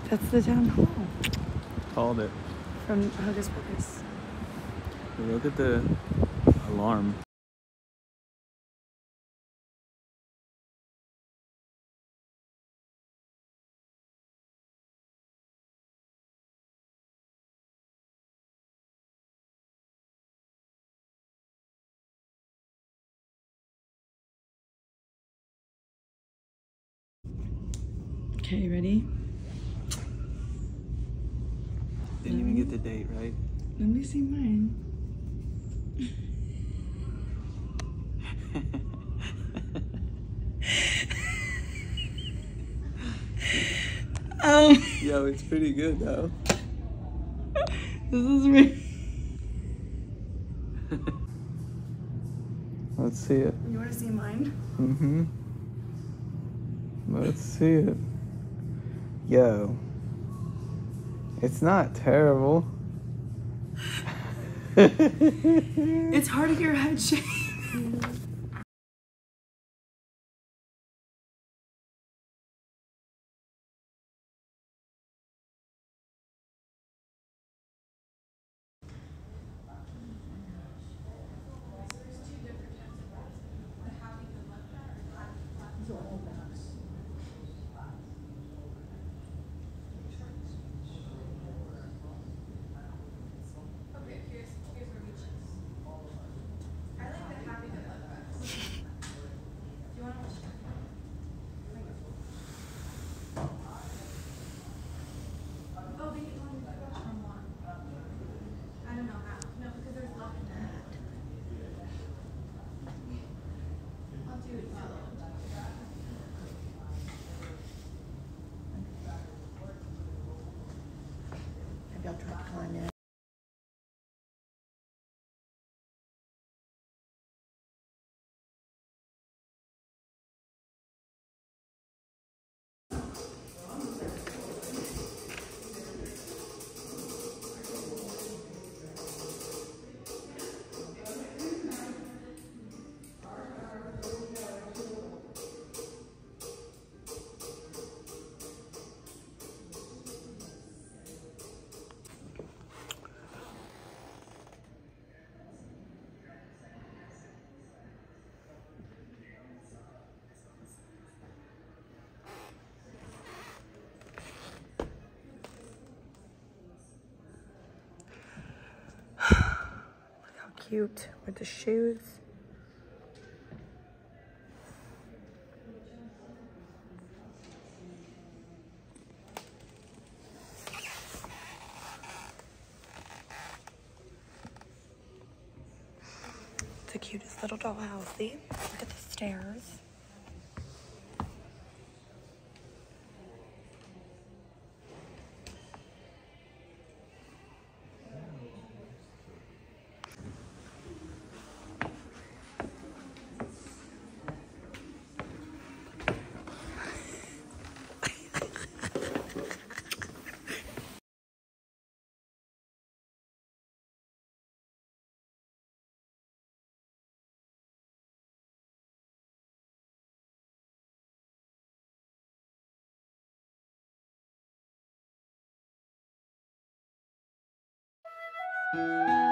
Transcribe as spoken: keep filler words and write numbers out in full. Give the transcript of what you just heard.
That's the town hall. Called it. From Hocus Pocus. Look at the alarm. Okay, ready? Didn't even get the date right. Let me see mine. um. Yo, it's pretty good though. This is me. Let's see it. You want to see mine? Mm-hmm. Let's see it. Yo. It's not terrible. It's hard to get your head shake. Y'all try to climb in. Cute with the shoes. It's the cutest little dollhouse. See? Look at the stairs. Thank you.